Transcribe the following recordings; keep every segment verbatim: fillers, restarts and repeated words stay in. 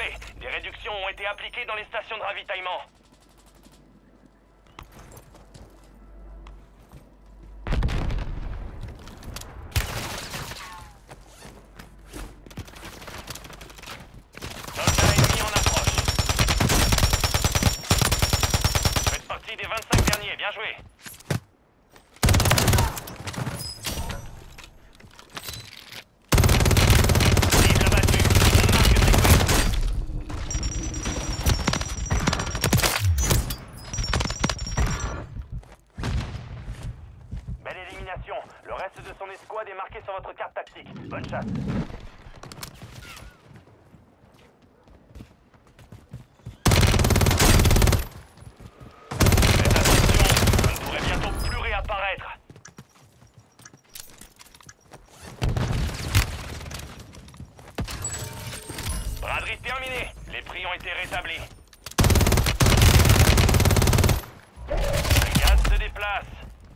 Désolé, des réductions ont été appliquées dans les stations de ravitaillement. Soldat ennemi en approche. Faites partie des vingt-cinq derniers, bien joué. Le reste de son escouade est marqué sur votre carte tactique. Bonne chasse. Faites attention, vous ne pourrez bientôt plus réapparaître. Braderie terminée. Les prix ont été rétablis. Le gaz se déplace.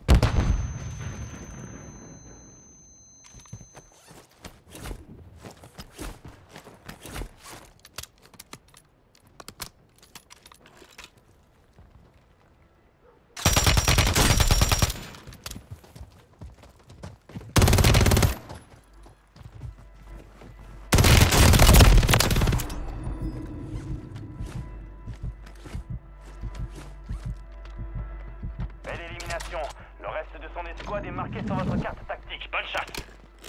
Le reste de son escouade est marqué sur votre carte tactique. Bonne chasse.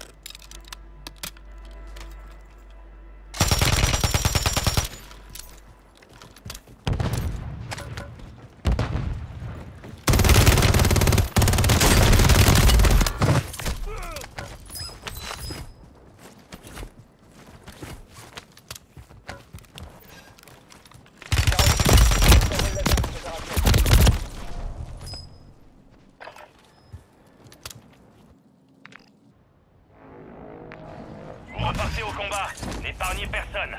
Repartez au combat, n'épargnez personne.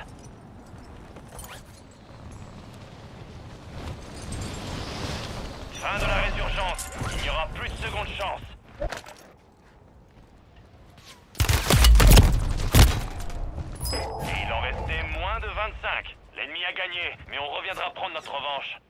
Fin de la résurgence, il n'y aura plus de seconde chance. Et il en restait moins de vingt-cinq. L'ennemi a gagné, mais on reviendra prendre notre revanche.